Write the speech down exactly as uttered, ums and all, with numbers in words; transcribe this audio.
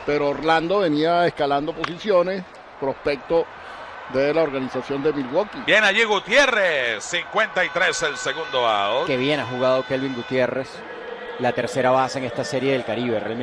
pero Orlando venía escalando posiciones, prospecto de la organización de Milwaukee. Bien allí Gutiérrez, cincuenta y tres el segundo out. Qué bien ha jugado Kelvin Gutiérrez, la tercera base en esta serie del Caribe, realmente.